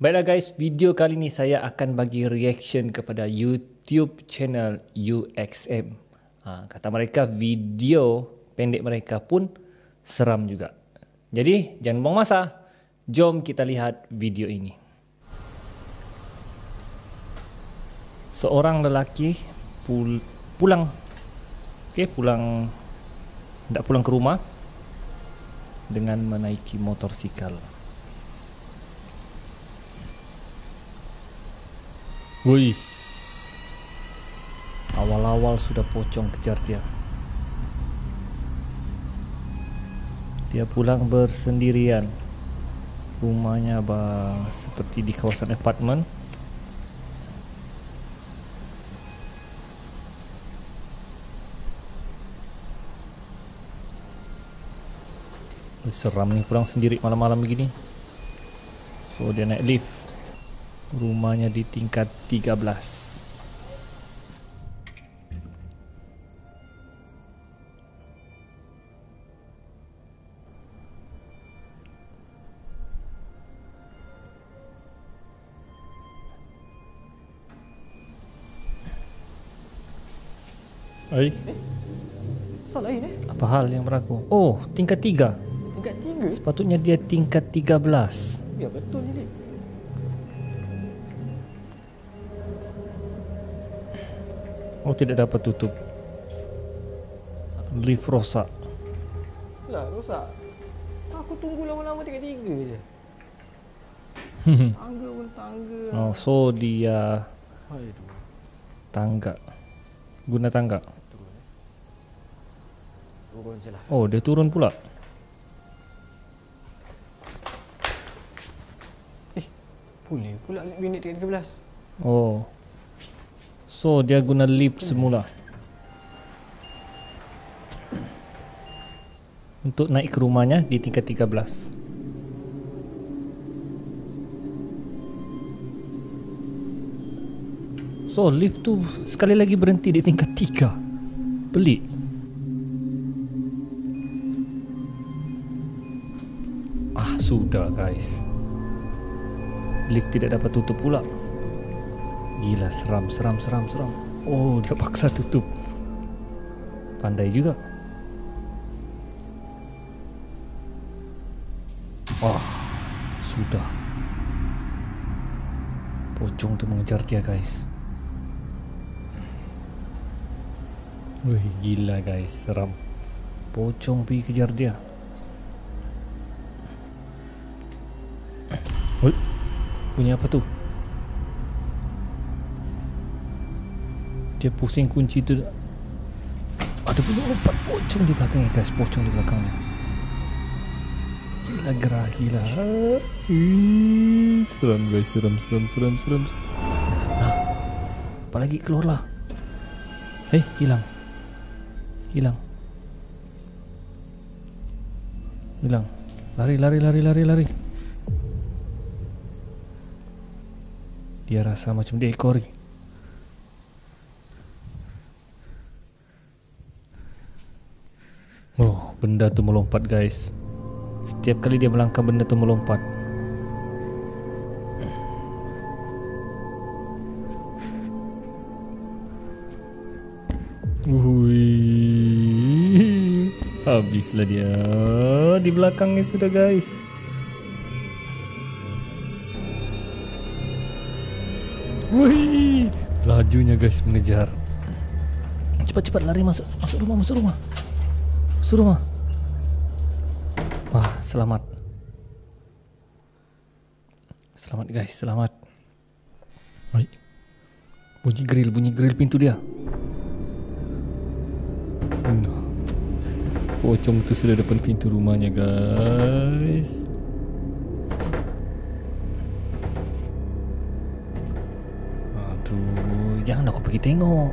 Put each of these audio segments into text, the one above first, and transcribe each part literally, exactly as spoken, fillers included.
Baiklah guys, video kali ni saya akan bagi reaction kepada YouTube channel U X M. Ha, kata mereka video pendek mereka pun seram juga. Jadi jangan buang masa, jom kita lihat video ini. Seorang lelaki pul pulang, okay, pulang, tidak pulang ke rumah dengan menaiki motorsikal. Wih, awal-awal sudah pocong kejar dia. Dia pulang bersendirian. Rumahnya bah, seperti di kawasan apartmen. Seram nih pulang sendiri malam-malam begini. So dia naik lift. Rumahnya di tingkat tiga belas. Hai. Eh, salah ini. Apa hal yang berlaku? Oh, tingkat tiga. Tingkat tiga? Sepatutnya dia tingkat tiga belas. Ya betul ni. Oh, tidak dapat tutup. Lift rosak. Lah, rosak. Aku tunggu lama-lama tingkat tiga je. Tangga pun tangga. Oh, so dia Aduh. tangga. Guna tangga. Turun. Turun je lah. Oh, dia turun pula. Eh, boleh pula minit tingkat tiga belas. Oh. So dia guna lift semula untuk naik ke rumahnya di tingkat tiga belas. So lift tu sekali lagi berhenti di tingkat tiga. Pelik. Ah, sudah guys. Lift tidak dapat tutup pula. Gila, seram, seram, seram, seram. Oh, dia paksa tutup. Pandai juga. Wah, sudah. Pocong tu mengejar dia guys. Wih, gila guys, seram. Pocong pergi kejar dia. Wih, bunyi apa tu? Dia pusing kunci tu. Ada bunyi lompat pocong di belakangnya guys. Pocong di belakangnya. Gila, gerah, gila. Hmm, seram guys, seram, seram, seram, seram. Nah, apalagi keluarlah. Eh, hilang. Hilang. Hilang. Lari, lari, lari, lari, lari. Dia rasa macam diekori. Oh, benda tu melompat guys. Setiap kali dia melangkah, benda tu melompat. Wih, habislah dia. Di belakangnya sudah guys. Wih, lajunya guys mengejar. Cepat-cepat lari masuk, masuk rumah, masuk rumah. Masuk rumah. Wah, selamat. Selamat guys, selamat. Baik. Bunyi grill, bunyi grill pintu dia. Nah, pocong tu sudah depan pintu rumahnya guys. Aduh, jangan aku pergi tengok.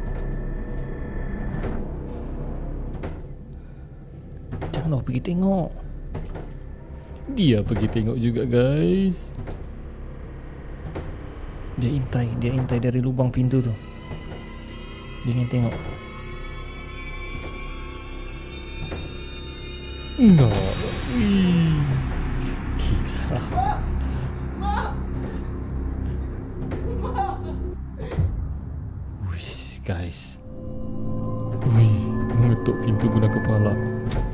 Jangan aku pergi tengok. Dia pergi tengok juga guys. Dia intai, dia intai dari lubang pintu tu. Dia ingin tengok. No. Gila. guys. Wih, mengetuk pintu guna kepala.